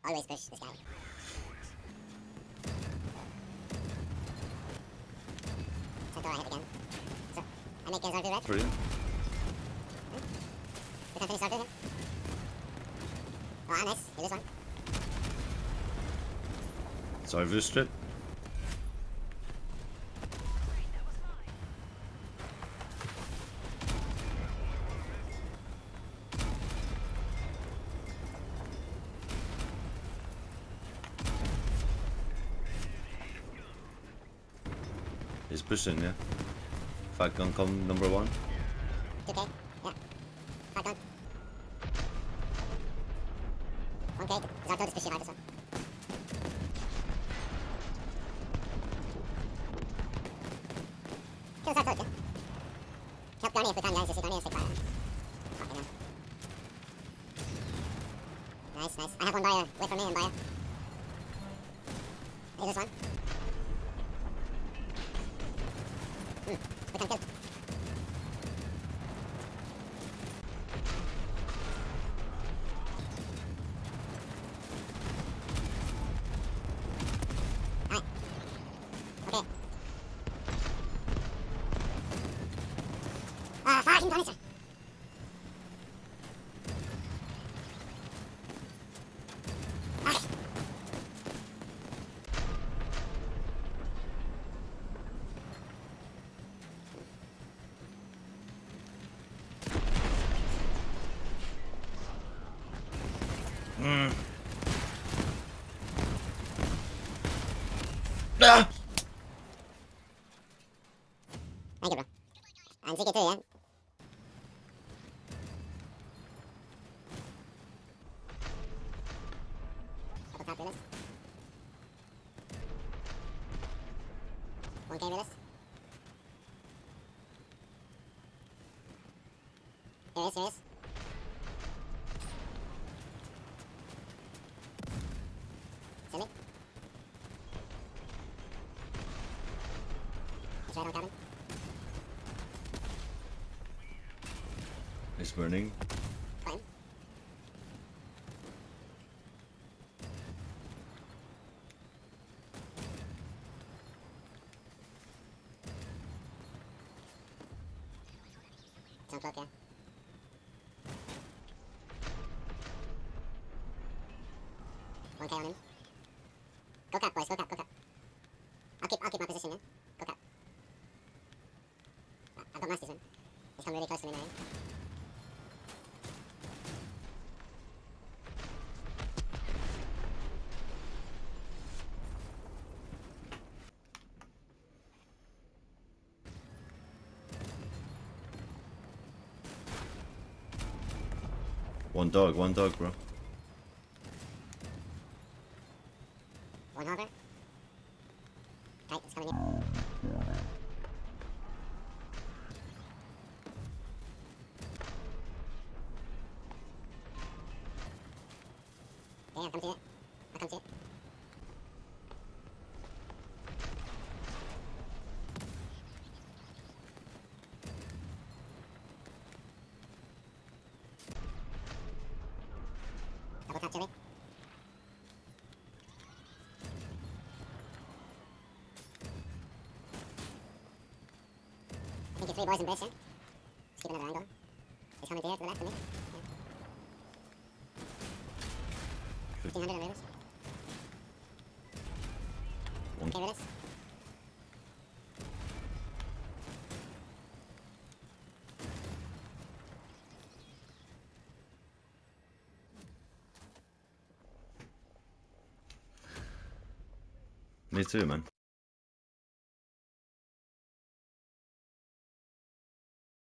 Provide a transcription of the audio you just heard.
Always push this guy. So I hit again. So I make his RV red. Brilliant. We can finish RV here. Oh, nice. Here's this one. It's over strip. He's pushing, yeah. Fat gun come number 1. 2K, yeah. Fat gun. 1K, Zarto is pushing hard this one. Kill Zarto, okay. Help Garni if we can, guys. You see Garni is sick fire. Fucking hell. Nice, nice. I have one buyer. Wait for me and buyer. Here's this one. We can kill. Alright. Okay. Fucking Punisher. Ah! Thank you, bro. And CK too, yeah? Double tap realist. 1K realist. Here is. Silly. He's right on cabin. It's burning. Fine. It's on cloak, yeah. One K on him. Go cap, boys. Go cap. I'll keep my position, man. Go cap. I've got Masters, man. He's coming really close to me now. One dog, bro. One hover. Right, it's coming in. Yeah, I'll come to it. Double tap Chili. I think it's 3 boys in bridge, yeah? Just keep another angle. He's coming to here, to the left of me. Yeah. 1500 on Raiders. 1K Raiders. Me too, man.